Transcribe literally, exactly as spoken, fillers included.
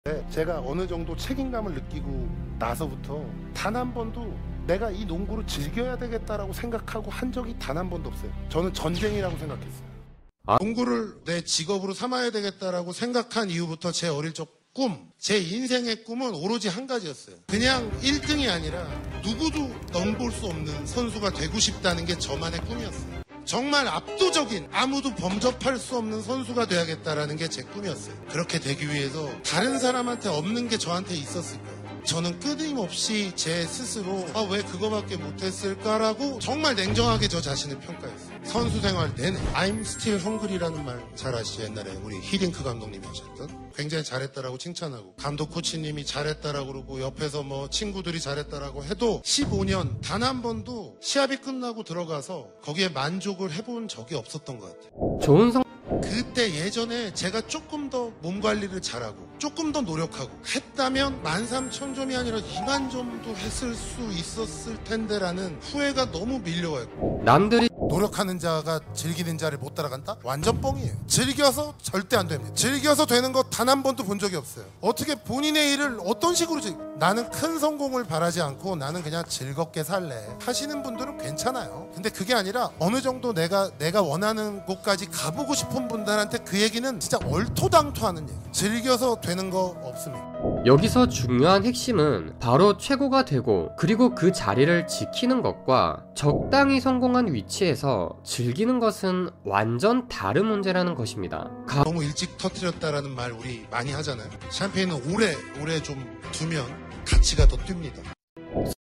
네, 제가 어느 정도 책임감을 느끼고 나서부터 단 한 번도 내가 이 농구를 즐겨야 되겠다라고 생각하고 한 적이 단 한 번도 없어요. 저는 전쟁이라고 생각했어요. 아. 농구를 내 직업으로 삼아야 되겠다라고 생각한 이후부터 제 어릴 적 꿈, 제 인생의 꿈은 오로지 한 가지였어요. 그냥 일 등이 아니라 누구도 넘볼 수 없는 선수가 되고 싶다는 게 저만의 꿈이었어요. 정말 압도적인, 아무도 범접할 수 없는 선수가 돼야겠다라는 게 제 꿈이었어요. 그렇게 되기 위해서 다른 사람한테 없는 게 저한테 있었을 거예요. 저는 끊임없이 제 스스로 아, 왜 그거밖에 못했을까라고 정말 냉정하게 저 자신을 평가했어요. 선수 생활 내내 I'm still hungry라는 말 잘 아시죠? 옛날에 우리 히딩크 감독님이 하셨던 굉장히 잘했다라고 칭찬하고 감독 코치님이 잘했다라고 그러고 옆에서 뭐 친구들이 잘했다라고 해도 십오 년 단 한 번도 시합이 끝나고 들어가서 거기에 만족을 해본 적이 없었던 것 같아요. 좋은 성 그때 예전에 제가 조금 더 몸 관리를 잘하고 조금 더 노력하고 했다면 만 삼천 점이 아니라 이만 점도 했을 수 있었을 텐데라는 후회가 너무 밀려와요. 남들이 노력하는 자가 즐기는 자를 못 따라간다? 완전 뻥이에요. 즐겨서 절대 안 됩니다. 즐겨서 되는 거 단 한 번도 본 적이 없어요. 어떻게 본인의 일을 어떤 식으로 즐... 나는 큰 성공을 바라지 않고 나는 그냥 즐겁게 살래 하시는 분들은 괜찮아요. 근데 그게 아니라 어느 정도 내가 내가 원하는 곳까지 가보고 싶은 분들한테 그 얘기는 진짜 얼토당토하는 얘기. 즐겨서 되는 거 없습니다. 여기서 중요한 핵심은 바로 최고가 되고 그리고 그 자리를 지키는 것과 적당히 성공한 위치에서 즐기는 것은 완전 다른 문제라는 것입니다. 가... 너무 일찍 터뜨렸다라는 말 우리 많이 하잖아요. 샴페인은 오래 오래 좀 두면 가치가 더 뜁니다.